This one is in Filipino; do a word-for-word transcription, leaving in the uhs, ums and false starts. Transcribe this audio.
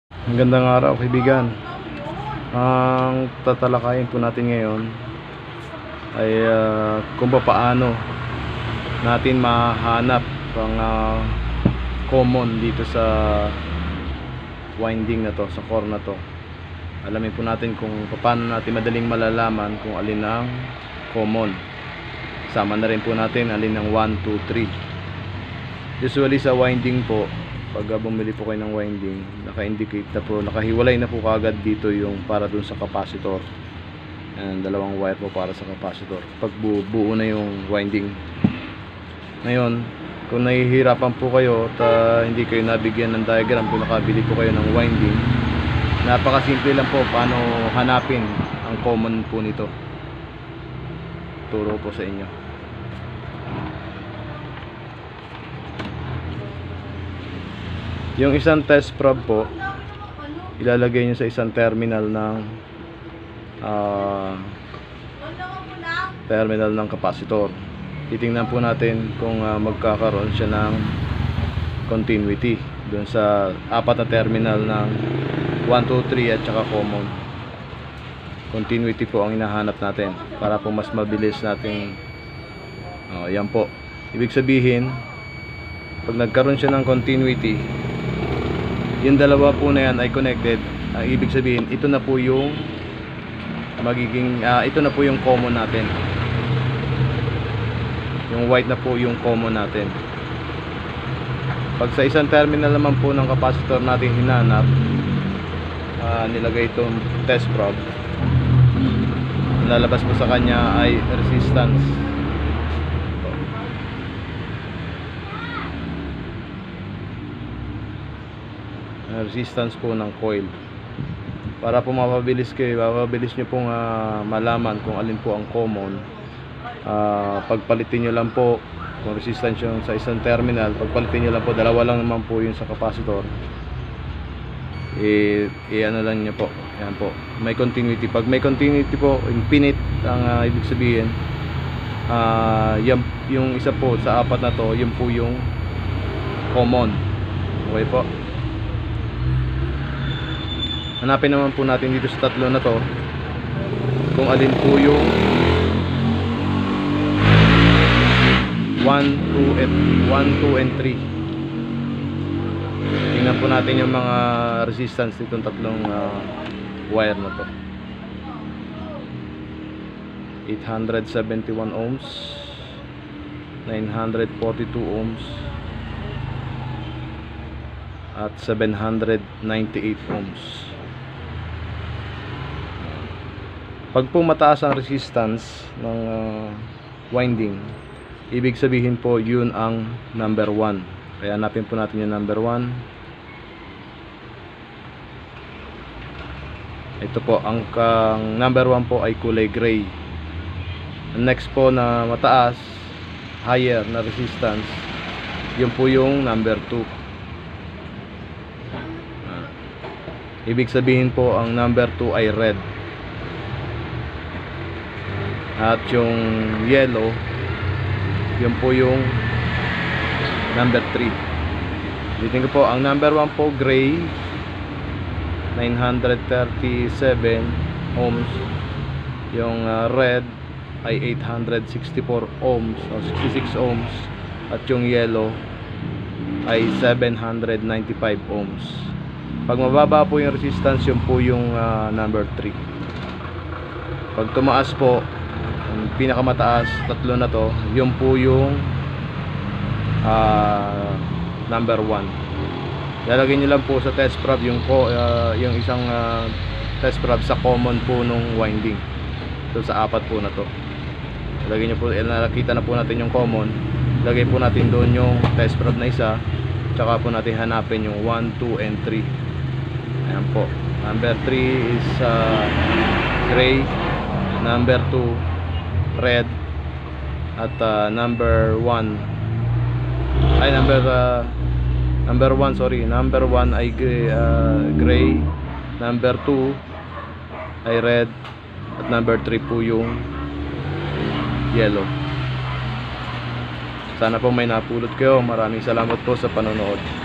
Magandang araw kaibigan. Ang tatalakayin po natin ngayon ay uh, kung paano natin mahanap ang uh, common dito sa winding na to, sa core na to. Alamin po natin kung paano natin madaling malalaman kung alin ang common. Sama na rin po natin alin ang one, two, three. Usually sa winding po, pag bumili po kayo ng winding, naka-indicate na po, nakahiwalay na po kagad dito yung para dun sa capacitor. And dalawang wire po para sa capacitor. Pag bu buo na yung winding. Ngayon, kung nahihirapan po kayo at uh, hindi kayo nabigyan ng diagram kung nakabili po kayo ng winding, napakasimple lang po paano hanapin ang common po nito. Turo po sa inyo. Yung isang test probe po, ilalagay nyo sa isang terminal ng uh, terminal ng capacitor. Titingnan po natin kung uh, magkakaroon siya ng continuity dun sa apat na terminal ng one, two, three at saka common. Continuity po ang hinahanap natin para po mas mabilis natin. Oh, yan po. Ibig sabihin, pag nagkaroon siya ng continuity, yung dalawa po na yan ay connected. Ang ibig sabihin, ito na po yung magiging uh, ito na po yung common natin. Yung white na po yung common natin. Pag sa isang terminal naman po ng capacitor natin hinanap, uh, nilagay itong test probe, lalabas po sa kanya ay resistance. Resistance po ng coil. Para po mapabilis kayo, mapabilis nyo pong uh, malaman kung alin po ang common. uh, Pagpalitin nyo lang po kung resistance yung sa isang terminal, pagpalitin nyo lang po, dalawa lang naman po yung sa capacitor. i, i ano lang nyo po, yan po, may continuity. Pag may continuity po, infinite ang uh, ibig sabihin, uh, yan, yung isa po sa apat na to, yun po yung common. Okay po. Hanapin naman po natin dito sa tatlo na to kung alin po yung one, two, and three. Tingnan po natin yung mga resistance nitong tatlong uh, wire na to. eight hundred seventy-one ohms, nine hundred forty-two ohms, at seven hundred ninety-eight ohms. Pag po mataas ang resistance ng uh, winding, ibig sabihin po yun ang number one. Kaya hanapin po natin yung number one. Ito po, ang, ang number one po ay kulay gray. Next po na mataas, higher na resistance, yun po yung number two. Ibig sabihin po ang number two ay red. At yung yellow, yun po yung number three. Dito ko po, ang number one po gray, nine hundred thirty-seven ohms. Yung uh, red ay eight hundred sixty-four ohms o sixty-six ohms. At yung yellow ay seven hundred ninety-five ohms. Pag mababa po yung resistance, yun po yung uh, number three. Pag tumaas po, ang pinakamataas, tatlo na to, yun po yung uh, number one. Lalagay nyo lang po sa test probe yung, uh, yung isang uh, test probe sa common po nung winding. So sa apat po na to, lalagay nyo po, eh, nakita na po natin yung common. Lagay po natin doon yung test probe na isa, tsaka po natin hanapin yung one, two, and three. Ayan po, number three is uh, gray, number two red, at uh, number one ay number uh, number one sorry number one ay gray, uh, gray, number two ay red, at number three po yung yellow. Sana po may napulot kayo. Maraming salamat po sa panonood.